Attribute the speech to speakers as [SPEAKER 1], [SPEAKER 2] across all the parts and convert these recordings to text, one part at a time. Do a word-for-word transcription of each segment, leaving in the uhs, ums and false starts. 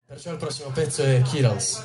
[SPEAKER 1] Perciò il prossimo pezzo è Kirals.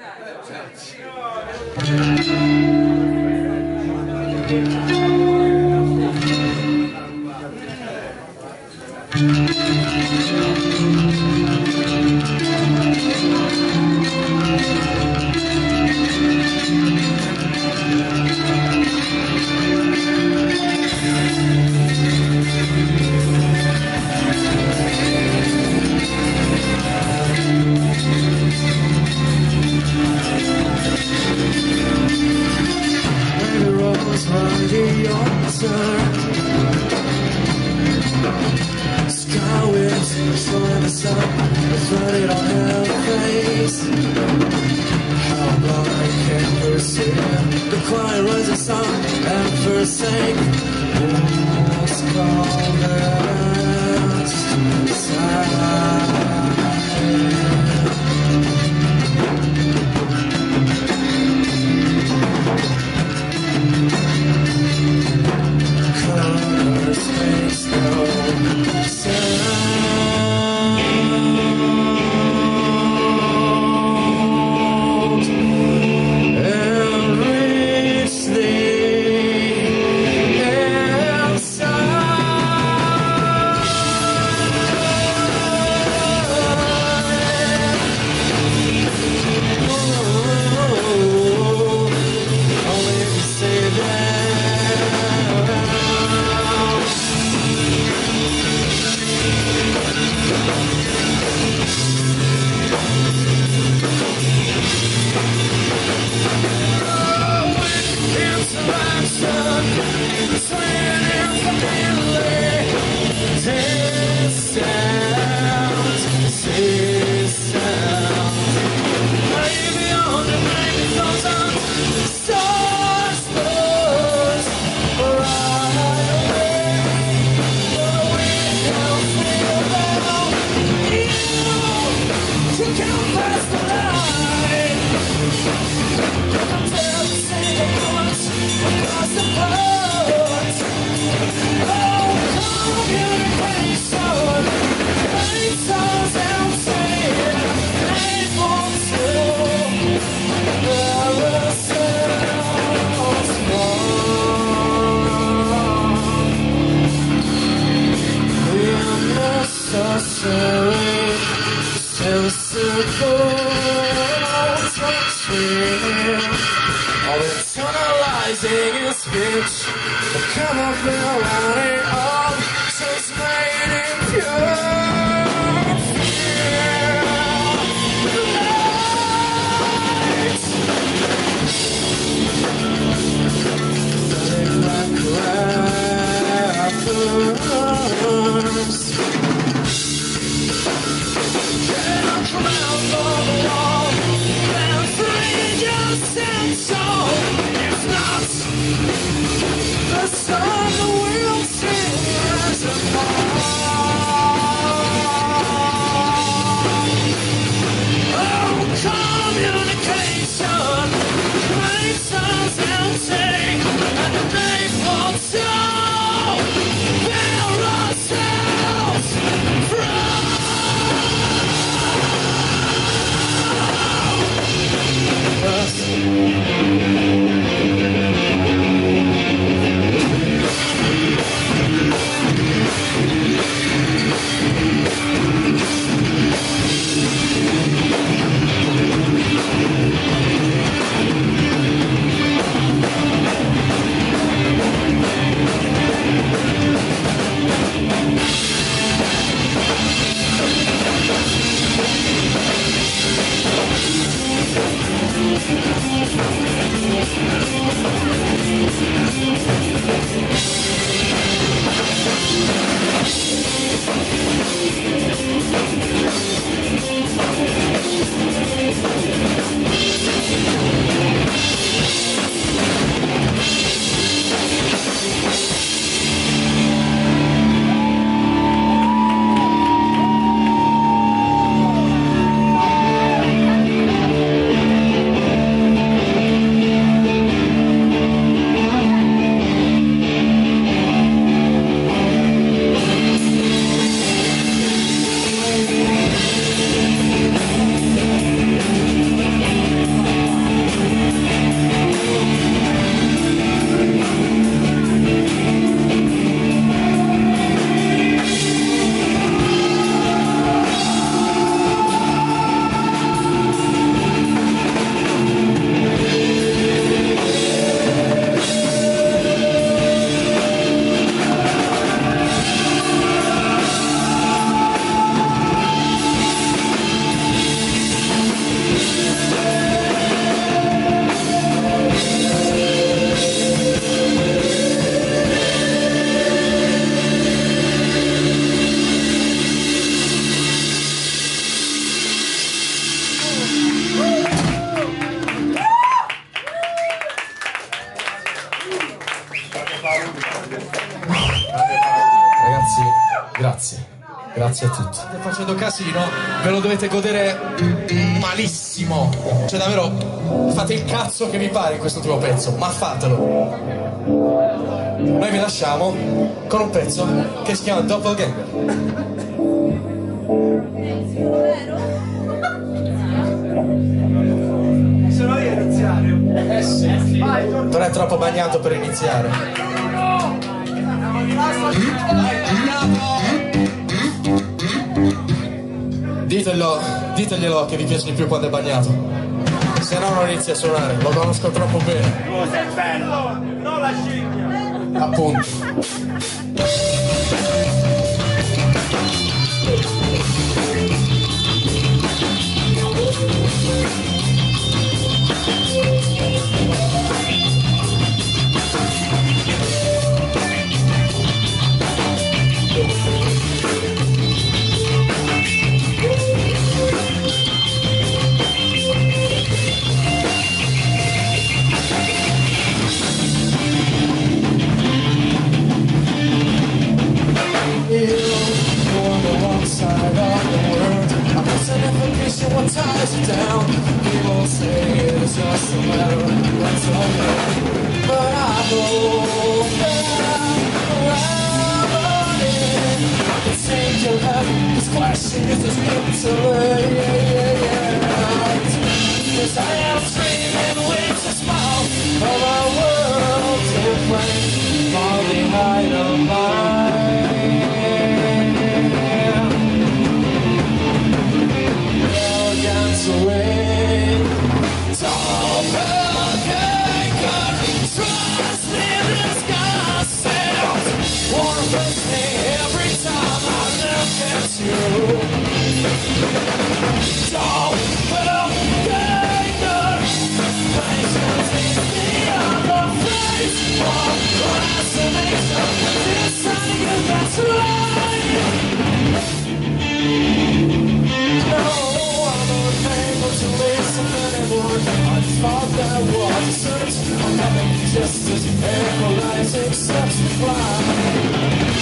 [SPEAKER 2] Sky winds, showing the sun, flooded on her face. How blind can pursue the quiet rising sun and forsake what's called colors makes no all internalizing his speech. Come up and running on, just made it pure fear. Light. Letting my crackers get up from out the wall and free yourself. So if not, the sun will sing as a oh, communication makes us empty, and they fall so tear ourselves from. Us.
[SPEAKER 1] facendo casino, ve lo dovete godere malissimo. Cioè davvero, fate il cazzo che vi pare in questo ultimo pezzo, ma fatelo. Noi vi lasciamo con un pezzo che si chiama Doppelganger.
[SPEAKER 3] Sono io iniziare.
[SPEAKER 1] Eh sì, però è troppo bagnato per iniziare. Ditelo, diteglielo che vi piace di più quando è bagnato. Se no non inizia a suonare, lo conosco troppo bene.
[SPEAKER 3] Cosa è bello? Non la scimmia.
[SPEAKER 1] Appunto. What ties you down? People say it's just a matter of what's okay. But I know that running, I can take your life. This question is just mentally, yeah, yeah, yeah. Cause I am dreaming with a smile of our world to flame, far behind a mine. Away. Doppelganger, trust in disguise. Wanna face me every time I look at you. Doppelganger, patience meets me on the face of procrastination. Deciding if that's right. To listen anymore, I thought that was a search for nothing, just as equalizing steps to climb.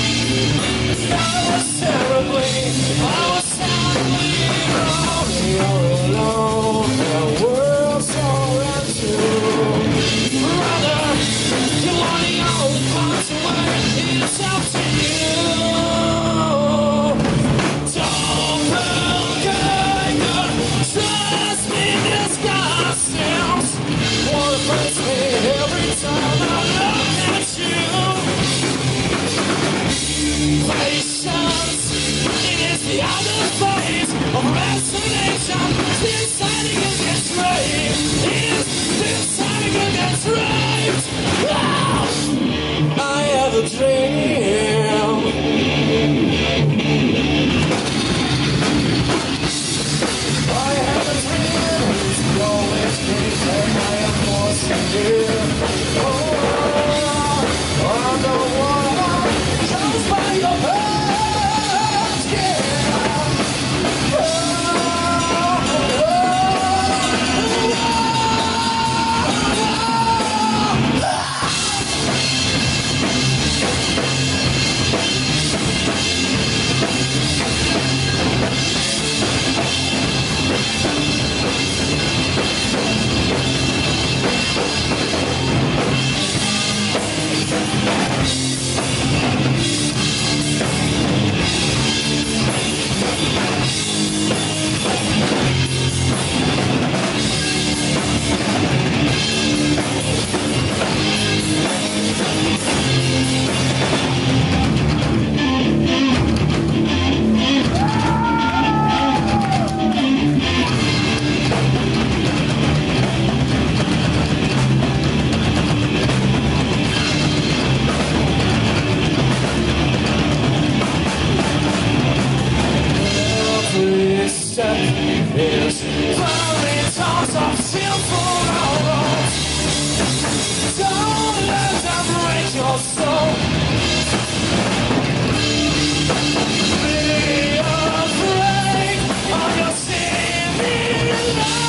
[SPEAKER 1] I was terribly, I was terribly wrong. You're alone, the world's all around you. Brother, you want the only parts away, it's up to you. Every time I look at you, patience, it is the other phase of resignation. Deciding against rape, it is deciding against rape. Oh! I have a dream. I have a dream. It's always been and I am forced to live. Oh, I'm the one chose by your hands, yeah. Oh, oh, oh, is cloudy tones of sinful hours. Don't let them break your soul. Be afraid of your sin in life.